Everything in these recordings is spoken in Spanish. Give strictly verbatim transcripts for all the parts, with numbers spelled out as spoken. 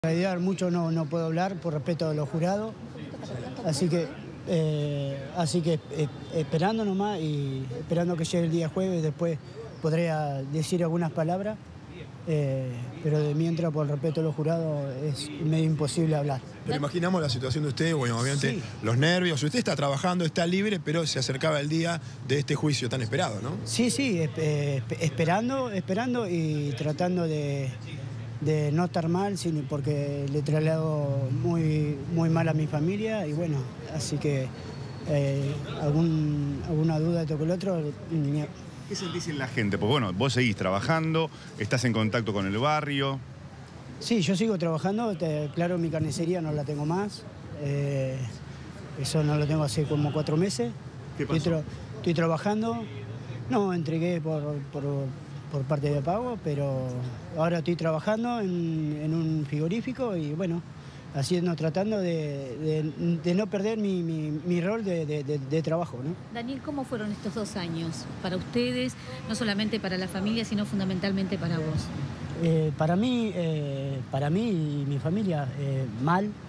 En realidad mucho no, no puedo hablar por respeto a los jurados, así que, eh, así que eh, esperando nomás y esperando que llegue el día jueves, después podría decir algunas palabras, eh, pero de mientras por respeto a los jurados es medio imposible hablar. Pero imaginamos la situación de usted, bueno, obviamente Sí. los nervios, usted está trabajando, está libre, pero se acercaba el día de este juicio tan esperado, ¿no? Sí, sí, esp- eh, esperando, esperando y tratando de... de no estar mal, sino porque le traslado muy, muy mal a mi familia y bueno, así que eh, algún, alguna duda de con el otro. Ni... ¿Qué sentís en la gente? Pues bueno, vos seguís trabajando, estás en contacto con el barrio. Sí, yo sigo trabajando, te, claro, mi carnicería no la tengo más, eh, eso no lo tengo hace como cuatro meses. ¿Qué pasó? Estoy, tra estoy trabajando, no, entregué por... por por parte de pago, pero ahora estoy trabajando en, en un frigorífico y bueno, haciendo, tratando de, de, de no perder mi, mi, mi rol de, de, de, de trabajo, ¿no? Daniel, ¿cómo fueron estos dos años para ustedes, no solamente para la familia, sino fundamentalmente para vos? Eh, para mí, eh, para mí y mi familia, eh, mal, eh,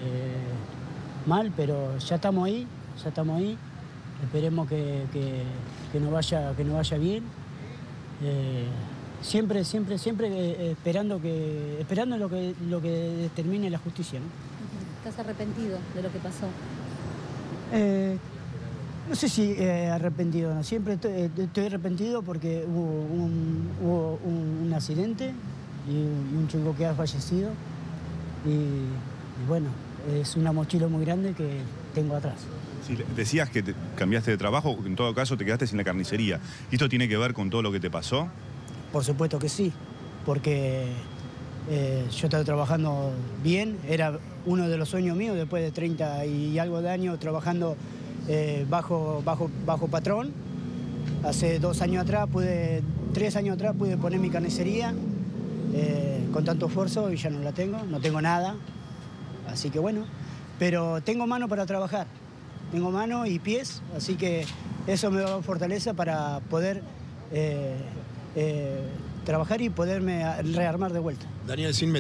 mal, pero ya estamos ahí, ya estamos ahí, esperemos que, que, que, nos, vaya, que nos vaya bien. Eh, siempre, siempre, siempre eh, esperando que esperando lo que lo que determine la justicia, ¿no? ¿Estás arrepentido de lo que pasó? Eh, no sé si eh, arrepentido, no. Siempre estoy, eh, estoy arrepentido porque hubo un, hubo un, un accidente y, y un chico que ha fallecido y, y bueno, es una mochila muy grande que tengo atrás. Sí, decías que te cambiaste de trabajo, en todo caso te quedaste sin la carnicería. ¿Y esto tiene que ver con todo lo que te pasó? Por supuesto que sí, porque eh, yo estaba trabajando bien, era uno de los sueños míos después de treinta y algo de años trabajando eh, bajo, bajo, bajo patrón. Hace dos años atrás, pude, tres años atrás pude poner mi carnicería eh, con tanto esfuerzo y ya no la tengo, no tengo nada, así que bueno, pero tengo mano para trabajar. Tengo manos y pies, así que eso me da fortaleza para poder eh, eh, trabajar y poderme rearmar de vuelta. Daniel, sin